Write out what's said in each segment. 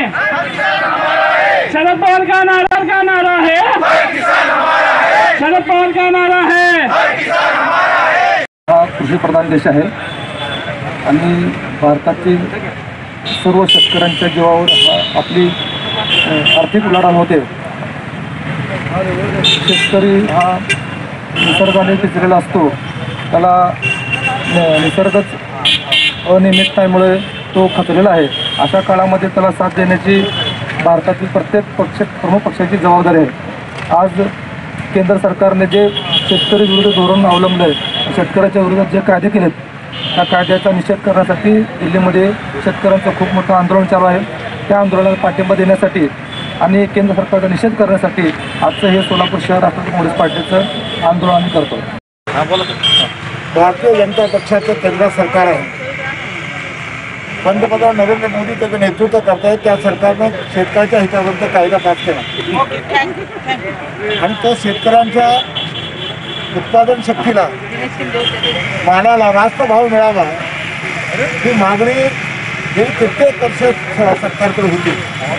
शरद पवार का नारा है शरद पवार का नारा है। हा कृषी प्रधान देश आहे आणि भारतातील सर्व शेतकऱ्यांच्या जीवावर आपली आर्थिक उलाढाल होते। शेतकरी हा निसर्गाने पिचलेला असतो, त्याला निसर्गच अनियमिततेमुळे तो खचलेला आहे। अशा काळामध्ये त्याला साथ देण्याची भारतातील प्रत्येक प्रमुख पक्षाची जबाबदारी आहे। आज केंद्र सरकारने जे शेतकरी विरोधी धोरण अवलंबले, शेतकऱ्याच्या विरोधात जे कायदे केलेत, त्या कायद्याचा निषेध करण्यासाठी दिल्लीमध्ये शेतकऱ्यांचं खूप मोठं आंदोलन चालू आहे। त्या आंदोलनाला पाठिंबा देण्यासाठी आणि केंद्र सरकारचा निषेध करण्यासाठी आजचं हे सोलापूर शहर राष्ट्रवादी काँग्रेस पार्टीचं आंदोलन आम्ही करतो। भारतीय जनता पक्षाचं केंद्र सरकार आहे, पंतप्रधान नरेंद्र मोदी त्याचं नेतृत्व करत आहेत। त्या सरकारने शेतकऱ्याच्या हिताचा कायदा पास केला आणि तो शेतकऱ्यांच्या उत्पादन शक्तीला, मालाला रास्त भाव मिळावा ही मागणी ही कित्येक वर्ष सरकारकडे होती।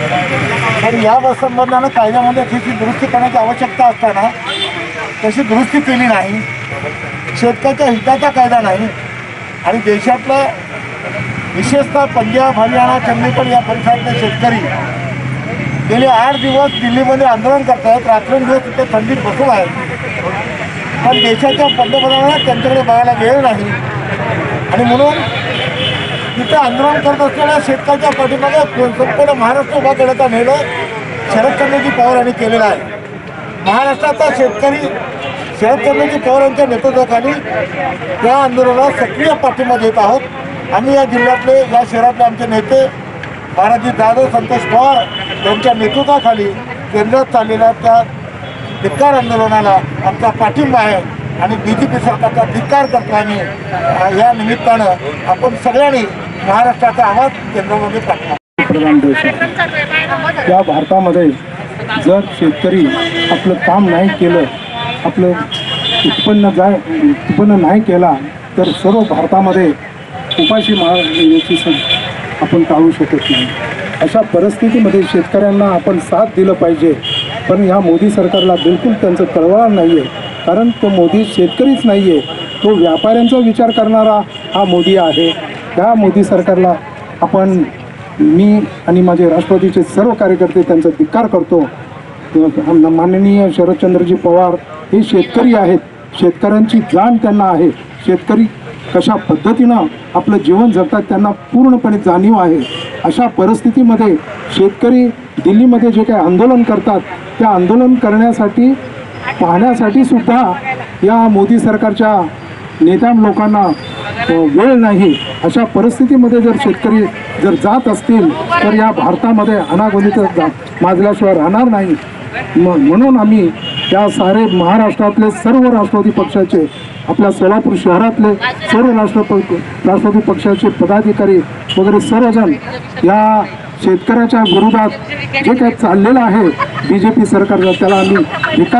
पण या संबंधानं कायद्यामध्ये त्याची दुरुस्ती करण्याची आवश्यकता असताना तशी दुरुस्ती केली नाही, शेतकऱ्याच्या हिताचा कायदा नाही आणि देशातला विशेषतः पंजाब, हरियाणा, चंदीगड या परिसरातले शेतकरी गेले 8 दिवस दिल्लीमध्ये आंदोलन करत आहेत, रात्रंदिवस तिथे थंडीत बसून आहेत। पण देशाच्या पंतप्रधानांना त्यांच्याकडे बघायला वेळ नाही आणि म्हणून तिथे आंदोलन करत असलेल्या शेतकऱ्याच्या पाठीमागे संपूर्ण महाराष्ट्र उभा करण्याचा निर्णय शरदचंद्रजी पवार यांनी केलेला आहे। महाराष्ट्राचा शेतकरी शरदचंद्रजी पवार यांच्या नेतृत्वाखाली त्या आंदोलनाला सक्रिय पाठिंबा देत आहोत। आम्ही या जिल्ह्यातले, या शहरातले आमचे नेते महाराजी जाधव, संतोष पवार यांच्या नेतृत्वाखाली केंद्रात चाललेल्या त्या धिक्कार आंदोलनाला आमचा पाठिंबा आहे आणि BJP सरकारचा धिक्कार करतो आम्ही। या निमित्तानं आपण सगळ्यांनी महाराष्ट्राचा आवाज केंद्रामध्ये टाकला। प्रधान देश आहे, या भारतामध्ये जर शेतकरी आपलं काम नाही केलं, आपलं उत्पन्न नाही केला तर सर्व भारतामध्ये उपाशी येण्याची आपण टाळू शकत नाही। अशा परिस्थितीमध्ये शेतकऱ्यांना आपण साथ दिलं पाहिजे, पण ह्या मोदी सरकारला बिलकुल त्यांचं कळवळण नाही आहे। कारण तो मोदी शेतकरीच नाही आहे, तो व्यापाऱ्यांचा विचार करणारा हा मोदी आहे। त्या मोदी सरकारला मी आणि माझे राष्ट्रवादीचे सर्व कार्यकर्ते त्यांचा धिक्कार करतो। माननीय शरदचंद्रजी पवार हे शेतकरी आहेत, शेतकऱ्यांची जाण त्यांना आहे, शेतकरी कशा पद्धतीनं आपलं जीवन जगतात त्यांना पूर्णपणे जाणीव आहे। अशा परिस्थितीमध्ये शेतकरी दिल्लीमध्ये जे काही आंदोलन करतात, त्या आंदोलन करण्यासाठी पाहण्यासाठी सुद्धा या मोदी सरकारच्या नेत्या लोकांना वेळ नाही। अशा परिस्थितीमध्ये जर शेतकरी जात असतील तर या भारतामध्ये अनागोंदित माजल्याशिवाय राहणार नाही। म्हणून आम्ही या सारे महाराष्ट्रातले सर्व राष्ट्रवादी पक्षाचे, आपल्या सोलापूर शहरातले सर्व राष्ट्रवादी पक्षाचे पदाधिकारी वगैरे सर्वजण या शेतकऱ्याच्या विरोधात जे काही चाललेलं आहे BJP सरकारचा, त्याला आम्ही धिक्कार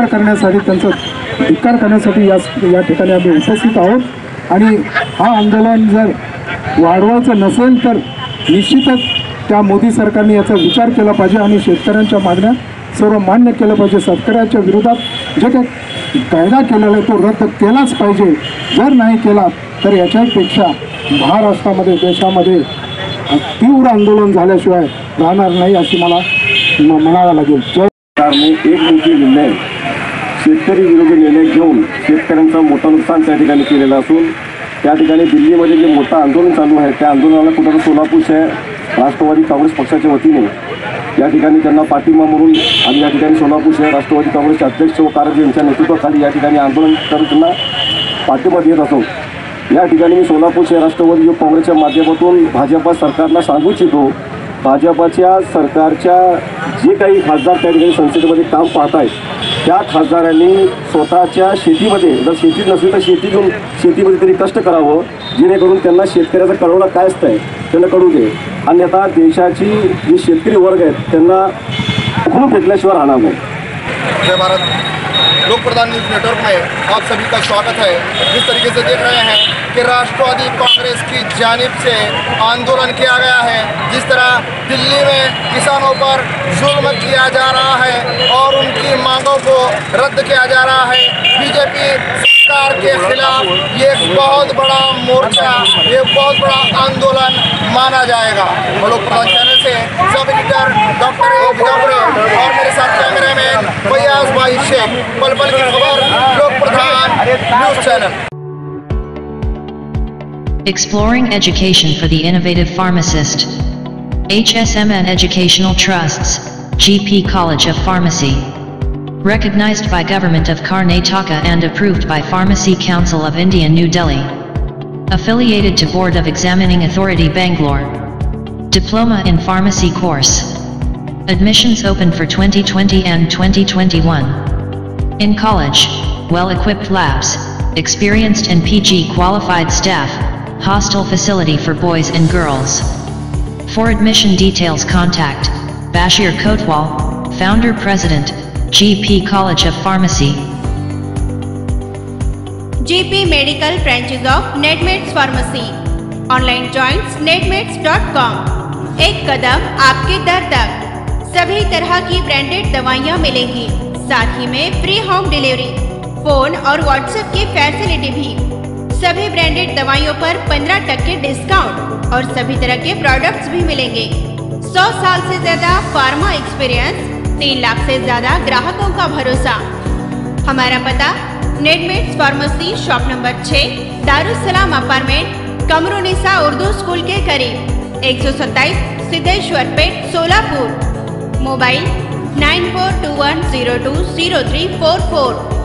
करण्यासाठी या ठिकाणी आम्ही उपस्थित आहोत। आणि हा आंदोलन जर वाढवायचं नसेल तर निश्चितच त्या मोदी सरकारने याचा विचार केला पाहिजे आणि शेतकऱ्यांच्या मागण्या सर्व मान्य केलं पाहिजे। शेतकऱ्याच्या विरोधात जे काही कायदा केलेला आहे तो रद्द केलाच पाहिजे। जर नाही केला तर याच्यापेक्षा महाराष्ट्रामध्ये, देशामध्ये तीव्र आंदोलन झाल्याशिवाय राहणार नाही अशी मला म्हणावं लागेल। सरकारने एक मोठी निर्णय, शेतकरी विरोधी निर्णय घेऊन शेतकऱ्यांचं मोठं नुकसान त्या ठिकाणी केलेलं असून त्या ठिकाणी दिल्लीमध्ये जे मोठं आंदोलन चालू आहे त्या आंदोलनाला कुठं सोलापूर शहर राष्ट्रवादी काँग्रेस पक्षाच्या वतीने या ठिकाणी त्यांना पाठिंबा म्हणून आम्ही या ठिकाणी सोलापूर शहर राष्ट्रवादी काँग्रेसचे अध्यक्ष व कार्यकर्ते यांच्या नेतृत्वाखाली या ठिकाणी आंदोलन करून त्यांना पाठिंबा देत असो। या ठिकाणी मी सोलापूर शहर राष्ट्रवादी काँग्रेसच्या माध्यमातून भाजपा सरकारला सांगू इच्छितो, भाजपाच्या सरकारच्या जे काही खासदार त्या ठिकाणी संसदेमध्ये काम पाहत आहेत त्या खासदारांनी स्वतःच्या शेतीमध्ये, जर शेतीत नसेल तर शेती घेऊन शेतीमध्ये तरी कष्ट करावं, जेणेकरून त्यांना शेतकऱ्याचा कळवणं काय असतं आहे त्यांना कळू दे। अन्यथा देशाची जे शेतकरी वर्ग आहेत त्यांना उखडून फेकल्याशिवाय राहणार नाही। जय भारत। लोक प्रधान न्यूज़ नेटवर्क में आप सभी का स्वागत है। जिस तरीके से देख रहे हैं कि राष्ट्रवादी कांग्रेस की जानिब से आंदोलन किया गया है। जिस तरह दिल्ली में किसानों पर जुल्म किया जा रहा है और उनकी मांगों को रद्द किया जा रहा है, बीजेपी सरकार के खिलाफ ये एक बहुत बड़ा मोर्चा, ये बहुत बड़ा आंदोलन माना जाएगा। लोक प्रधान चैनल से सब एडिटर डॉक्टर और मेरे साथ कैमरामैन फैयाज भाई शेख, पल पल की खबर, Lok Pradhan news channel. Exploring education for the innovative pharmacist. HSMN Educational Trusts, GP College of Pharmacy. Recognized by Government of Karnataka and approved by Pharmacy Council of India, New Delhi. Affiliated to Board of Examining Authority, Bangalore. Diploma in Pharmacy course. Admissions open for 2020 and 2021. In college, well-equipped labs, experienced and PG qualified staff, hostel facility for boys and girls. For admission details contact Bashir Kotwal, Founder President, GP College of Pharmacy. GP Medical Branches of Netmates Pharmacy. Online joins netmates.com। एक कदम आपके दर तक। सभी तरह की branded दवाइयाँ मिलेंगी, साथ ही में फ्री होम डिलीवरी, फोन और व्हाट्सएप की फैसिलिटी भी। सभी ब्रांडेड दवाइयों पर 15% डिस्काउंट और सभी तरह के प्रोडक्ट्स भी मिलेंगे। 100 साल से ज्यादा फार्मा एक्सपीरियंस, 3 लाख से ज्यादा ग्राहकों का भरोसा। हमारा पता Netmeds pharmacy, shop number 6, Darussalam apartment, Qamarunnisa Urdu school के करीब, 127 सिद्धेश्वर पेट, सोलापुर। मोबाइल 9421020344।